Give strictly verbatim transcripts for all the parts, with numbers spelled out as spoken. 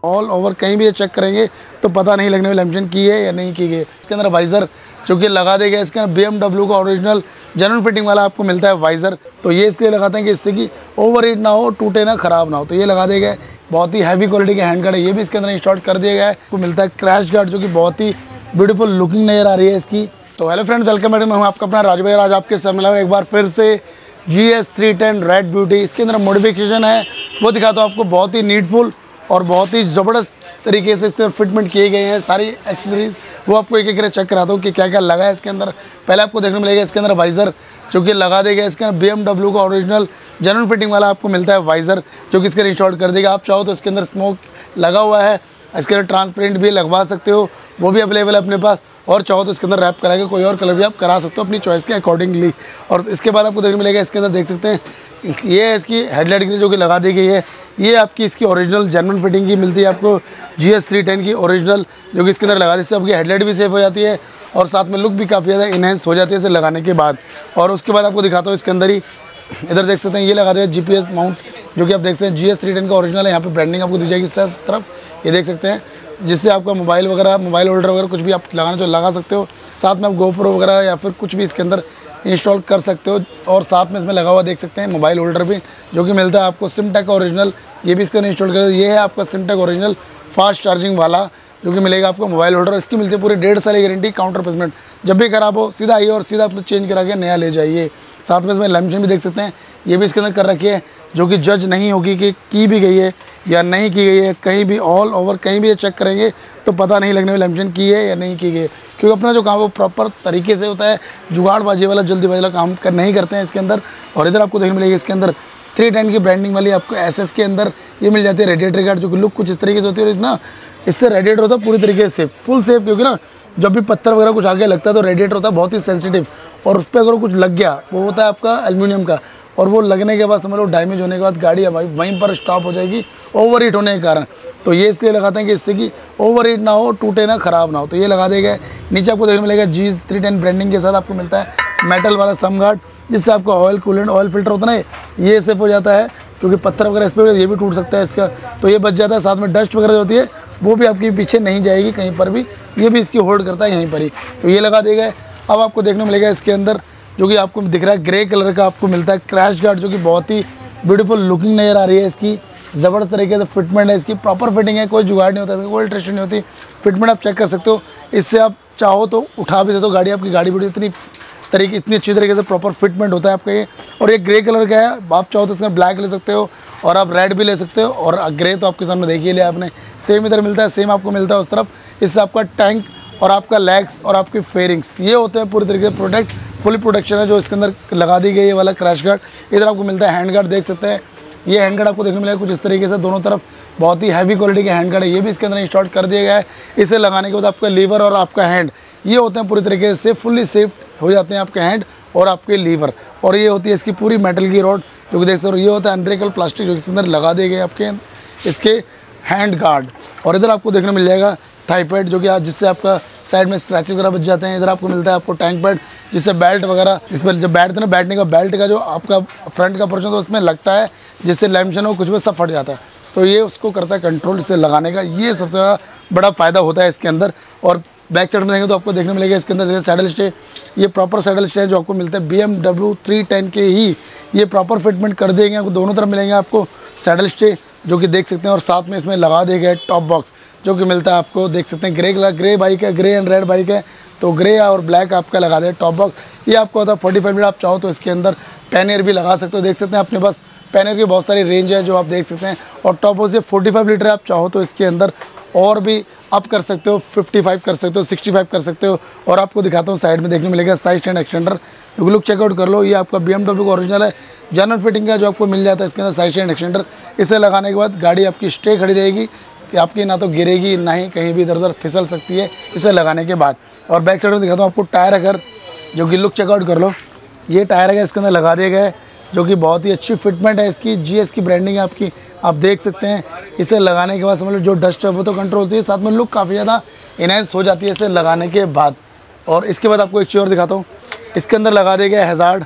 All over कहीं भी ये चेक करेंगे तो पता नहीं लगने वाला लैमिनेशन की है या नहीं की गई। इसके अंदर वाइज़र जो कि लगा देगा, इसके अंदर बी एम डब्ल्यू का ओरिजिनल जेन्युइन फिटिंग वाला आपको मिलता है वाइज़र। तो ये इसलिए लगाते हैं कि इससे कि ओवर हीट ना हो, टूटे ना, ख़राब ना हो। तो ये लगा देगा। बहुत ही हैवी क्वालिटी का हैंड गार्ड है, ये भी इसके अंदर इंस्टॉल कर दिया गया है। आपको मिलता है क्रैश गार्ड जो कि बहुत ही ब्यूटीफुल लुकिंग नज़र आ रही है इसकी। तो हेलो फ्रेंड्स, वेलकम बैक। मैं हूँ आपका अपना राजू भाई। आज आपके साथ मिला हूँ एक बार फिर से G S three ten red beauty. इसके अंदर मॉडिफिकेशन है वो दिखाता हूँ आपको। बहुत ही नीडफुल और बहुत ही ज़बरदस्त तरीके से इसके फिटमेंट किए गए हैं सारी एक्सेसरीज। वो आपको एक एक करके चेक कराता हूँ कि क्या क्या लगा है इसके अंदर। पहले आपको देखने मिलेगा इसके अंदर वाइज़र जो कि लगा देगा। इसके अंदर बी एम डब्ल्यू का ओरिजिनल जेन्युइन फिटिंग वाला आपको मिलता है वाइज़र जो कि इसके इंस्टॉल कर देगा। आप चाहो तो इसके अंदर स्मोक लगा हुआ है, इसके अंदर ट्रांसपेरेंट भी लगवा सकते हो, वो भी अवेलेबल है अपने पास। और चाहो तो इसके अंदर रैप करा के कोई और कलर भी आप करा सकते हो अपनी चॉइस के अकॉर्डिंगली। और इसके बाद आपको देखने मिलेगा इसके अंदर, देख सकते हैं ये है इसकी हेडलाइट की जो कि लगा दी गई है। ये आपकी इसकी ओरिजिनल जेन्युइन फिटिंग की मिलती है आपको जी एस थ्री टेन की ओरिजिनल, जो कि इसके अंदर लगा दी। इससे आपकी हेडलाइट भी सेफ हो जाती है और साथ में लुक भी काफ़ी ज़्यादा इनहेंस हो जाती है इसे लगाने के बाद। और उसके बाद आपको दिखाता हूँ इसके अंदर ही, इधर देख सकते हैं ये लगा देगा जी पी एस माउंट जो कि आप देख सकते हैं जी एस थ्री टेन का ओरिजिनल है। यहाँ पे ब्रांडिंग आपको दी जाएगी इस तरफ, ये देख सकते हैं, जिससे आपका मोबाइल वगैरह, मोबाइल होल्डर वगैरह कुछ भी आप लगाना तो लगा सकते हो। साथ में आप गोप्रो वगैरह या फिर कुछ भी इसके अंदर इंस्टॉल कर सकते हो। और साथ में इसमें लगा हुआ देख सकते हैं मोबाइल होल्डर भी जो कि मिलता है आपको सिमटेक ओरिजिनल, ये भी इसके अंदर इंस्टॉल कर। ये है आपका सिमटेक ओरिजिनल फास्ट चार्जिंग वाला जो कि मिलेगा आपको मोबाइल होल्डर। इसकी मिलती है पूरी डेढ़ साल की गारंटी। काउंटर प्लेसमेंट जब भी खराब हो सीधा आइए और सीधा अपने चेंज करा के नया ले जाइए। साथ में इसमें लैमिनेशन भी देख सकते हैं, ये भी इसके अंदर कर रखी है जो कि जज नहीं होगी कि की भी गई है या नहीं की गई है। कहीं भी ऑल ओवर कहीं भी ये चेक करेंगे तो पता नहीं लगने वाला लैमिनेशन की है या नहीं की गई, क्योंकि अपना जो काम वो प्रॉपर तरीके से होता है। जुगाड़बाजी वाला जल्दीबाजी वाला काम कर नहीं करते हैं इसके अंदर। और इधर आपको देखने मिलेगी इसके अंदर थ्री टेन की ब्रांडिंग वाली आपको एस एस के अंदर ये मिल जाती है रेडिएटर गार्ड, जो कि लुक कुछ इस तरीके से होती है। और इस ना इससे रेडिएटर होता है पूरी तरीके से फुल सेफ, क्योंकि ना जब भी पत्थर वगैरह कुछ आगे लगता है तो रेडिएटर होता है बहुत ही सेंसिटिव, और उस पर अगर कुछ लग गया वो होता है आपका एल्यूमिनियम का, और वो लगने के बाद समझ लो डैमेज होने के बाद गाड़ी वहीं पर स्टॉप हो जाएगी ओवर हीट होने के कारण। तो ये इसलिए लगाते हैं कि इससे कि ओवर हीट ना हो, टूटे ना, ख़राब ना हो। तो ये लगा देगा। नीचे आपको देखने मिलेगा जी थ्री टेन ब्रांडिंग के साथ आपको मिलता है मेटल वाला सम गार्ड, जिससे आपका ऑयल कूलेंट ऑयल फिल्टर होता है ना, ये सेफ हो जाता है, क्योंकि पत्थर वगैरह इस पर ये भी टूट सकता है इसका, तो ये बच जाता है। साथ में डस्ट वगैरह जो होती है वो भी आपके पीछे नहीं जाएगी कहीं पर भी, ये भी इसकी होल्ड करता है यहीं पर ही। तो ये लगा देगा। अब आपको देखने मिलेगा इसके अंदर जो कि आपको दिख रहा है ग्रे कलर का आपको मिलता है क्रैश गार्ड, जो कि बहुत ही ब्यूटीफुल लुकिंग नज़र आ रही है। इसकी ज़बरदस्त तरीके से फिटमेंट है, इसकी प्रॉपर फिटिंग है, कोई जुगाड़ नहीं होता है, कोई अल्ट्रेशन नहीं होती। फिटमेंट आप चेक कर सकते हो, इससे आप चाहो तो उठा भी सकते हो गाड़ी। आपकी गाड़ी बड़ी इतनी तरीके इतनी अच्छी तरीके से प्रॉपर फिटमेंट होता है आपका ये। और ये ग्रे कलर का है, आप चाहो तो इसमें ब्लैक ले सकते हो और आप रेड भी ले सकते हो। और ग्रे तो आपके सामने देखिए लिया आपने, सेम इधर मिलता है, सेम आपको मिलता है उस तरफ। इससे आपका टैंक और आपका लेग्स और आपकी फेयरिंग्स ये होते हैं पूरी तरीके से प्रोटेक्ट, फुली प्रोटेक्शन है जो इसके अंदर लगा दी गई है वाला क्रैश गार्ड। इधर आपको मिलता है हैंड गार्ड, देख सकते हैं ये हैंड गार्ड आपको देखने मिलेगा कुछ इस तरीके से दोनों तरफ। बहुत ही हैवी क्वालिटी का हैंड गार्ड है, ये भी इसके अंदर इंस्टॉल कर दिया गया है। इसे लगाने के बाद आपका लीवर और आपका हैंड ये होते हैं पूरी तरीके से फुल्ली सेफ हो जाते हैं आपके हैंड और आपके लीवर। और ये होती है इसकी पूरी मेटल की रॉड जो कि देख सकते हो, ये होता है अनब्रेकेबल प्लास्टिक जो इसके अंदर लगा दिए गए आपके इसके हैंड गार्ड। और इधर आपको देखने मिल जाएगा थाई पैड जो कि आज जिससे आपका साइड में स्क्रैच वगैरह बच जाते हैं। इधर आपको मिलता है आपको टैंक पैड, जिससे बेल्ट वगैरह इस पर जब बैठते हैं ना, बैठने का बेल्ट का जो आपका फ्रंट का पोर्शन तो उसमें लगता है, जिससे लैमिनेशन हो कुछ भी सब फट जाता है। तो ये उसको करता है कंट्रोल इसे लगाने का, ये सबसे बड़ा फ़ायदा होता है इसके अंदर। और बैक साइड में देखेंगे तो आपको देखने मिलेगा इसके अंदर जैसे सैडल स्टे, ये प्रॉपर सैडल स्टे जो आपको मिलता है B M W three ten के ही ये प्रॉपर फिटमेंट कर देंगे आपको। दोनों तरफ मिलेंगे आपको सैडल स्टे जो कि देख सकते हैं। और साथ में इसमें लगा दिया गया टॉप बॉक्स जो कि मिलता है आपको, देख सकते हैं ग्रे कलर, ग्रे बाइक है, ग्रे एंड रेड बाइक है, तो ग्रे और ब्लैक आपका लगा दिया टॉप बॉक्स। ये आपको होता है फोर्टी फाइव मिनट। आप चाहो तो इसके अंदर पैनियर भी लगा सकते हो, देख सकते हैं अपने पास पैनियर की बहुत सारी रेंज है जो आप देख सकते हैं। और टॉप बॉक्स ये फोर्टी फाइव लीटर है, आप चाहो तो इसके अंदर और भी अप कर सकते हो, फिफ्टी फाइव कर सकते हो, सिक्सटी फाइव कर सकते हो। और आपको दिखाता हूँ साइड में देखने मिलेगा side stand extender, look check out कर लो। ये आपका बी एम डब्ल्यू का ओरिजिनल है, जेन्युइन फिटिंग का जो आपको मिल जाता है इसके अंदर साइड स्टैंड एक्सटेंडर। इसे लगाने के बाद गाड़ी आपकी स्टे खड़ी रहेगी, कि आपकी ना तो गिरेगी ना ही कहीं भी इधर उधर फिसल सकती है इसे लगाने के बाद। और बैक साइड में दिखाता हूँ आपको टायर, अगर जो कि लुक चेकआउट कर लो, ये टायर है इसके अंदर लगा दिए गए जो कि बहुत ही अच्छी फिटमेंट है इसकी। जी एस की ब्रांडिंग है आपकी, आप देख सकते हैं। इसे लगाने के बाद समझ लो जो डस्ट है वो तो कंट्रोल होती है, साथ में लुक काफ़ी ज़्यादा इनहेंस हो जाती है इसे लगाने के बाद। और इसके बाद आपको एक चीज़ और दिखाता हूँ, इसके अंदर लगा दिया गया हैज़ार्ड,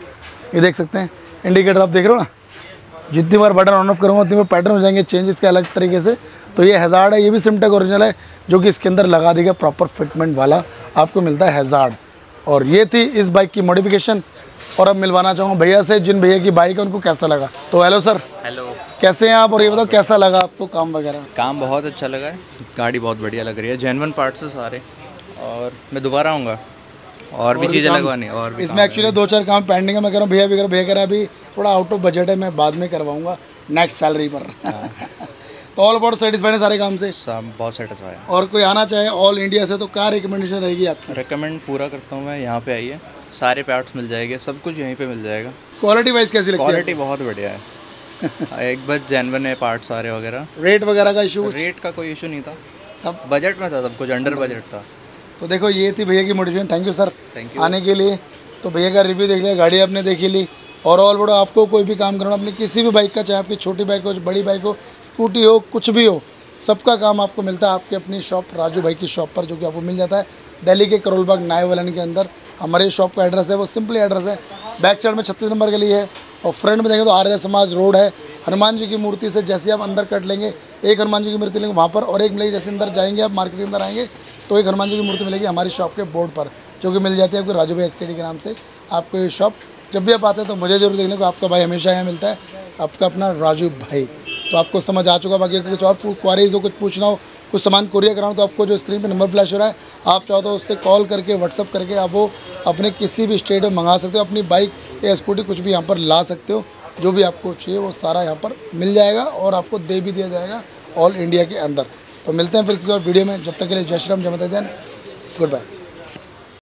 ये देख सकते हैं इंडिकेटर आप देख रहे हो ना, जितनी बार बटन ऑन ऑफ करूँगा उतनी बार पैटर्न हो जाएंगे चेंज इसके अलग तरीके से। तो ये हैज़ार्ड है, ये भी सिमटेक ओरिजिनल है, जो कि इसके अंदर लगा देगा प्रॉपर फिटमेंट वाला आपको मिलता है हैज़ार्ड। और ये थी इस बाइक की मॉडिफिकेशन। और अब मिलवाना चाहूँगा भैया से, जिन भैया की बाइक है उनको कैसा लगा। तो हेलो सर। हेलो, कैसे हैं आप, और ये बताओ कैसा लगा आपको काम वगैरह। काम बहुत अच्छा लगा है, गाड़ी बहुत बढ़िया लग रही है, जेन्युइन पार्ट्स है सारे, और मैं दोबारा आऊँगा और भी चीज़ें लगवानी और भी इसमें एक्चुअली दो चार काम पेंडिंग है। मैं कह रहा हूँ भैया भी कर भैया कह रहा है अभी थोड़ा आउट ऑफ बजट है, मैं बाद में करवाऊँगा नेक्स्ट सैलरी पर। तो ऑल अबाउट सेटिस्फाइड है सारे काम से, सब बहुत सेटिस्फाई है। और कोई आना चाहे ऑल इंडिया से तो क्या रिकमेंडेशन रहेगी आपकी। रिकमेंड पूरा करता हूँ मैं, यहाँ पे आइए, सारे पार्ट्स मिल जाएंगे, सब कुछ यहीं पे मिल जाएगा। क्वालिटी वाइज कैसी लगती है। क्वालिटी बहुत बढ़िया है, एक बार जेन्युइन है पार्ट सारे वगैरह। रेट वगैरह का इशू। रेट का कोई इशू नहीं था, सब बजट में था, सब कुछ अंडर बजट था। तो देखो ये थी भैया की motivation. Thank you sir thank you आने के लिए। तो भैया का रिव्यू देख लिया, गाड़ी आपने देखी ली। और ऑल बड़ा आपको कोई भी काम करना अपनी किसी भी बाइक का, चाहे आपकी छोटी बाइक हो, बड़ी बाइक हो, स्कूटी हो, कुछ भी हो, सबका काम आपको मिलता है आपकी अपनी शॉप राजू भाई की शॉप पर, जो कि आपको मिल जाता है दिल्ली के करोल बाग नायवलन के अंदर। हमारे शॉप का एड्रेस है वो सिंपली एड्रेस है, बैक साइड में छत्तीस नंबर के लिए है, और फ्रंट में देखें तो आर्य समाज रोड है। हनुमान जी की मूर्ति से जैसे आप अंदर कट लेंगे, एक हनुमान जी की मूर्ति लेंगे वहाँ पर, और एक मिलेगी जैसे अंदर जाएंगे आप मार्केट के अंदर आएंगे तो एक हनुमान जी की मूर्ति मिलेगी हमारी शॉप के बोर्ड पर, जो कि मिल जाती है आपको राजू भाई एसकेडी के नाम से। आपको ये शॉप जब भी आप आते हैं तो मुझे जरूर देखने को, आपका भाई हमेशा यहाँ मिलता है, आपका अपना राजू भाई। तो आपको समझ आ चुका। बाकी कुछ और क्वारीज हो, कुछ पूछना हो, कुछ सामान कुरियर कराना, तो आपको जो स्क्रीन पे नंबर फ्लैश हो रहा है, आप चाहो तो उससे कॉल करके व्हाट्सअप करके आप वो अपने किसी भी स्टेट में मंगा सकते हो, अपनी बाइक या स्कूटी कुछ भी यहाँ पर ला सकते हो। जो भी आपको चाहिए वो सारा यहाँ पर मिल जाएगा और आपको दे भी दिया जाएगा ऑल इंडिया के अंदर। तो मिलते हैं फिर किसी और वीडियो में, जब तक के लिए जय श्री राम, जय माता दी, गुड बाय।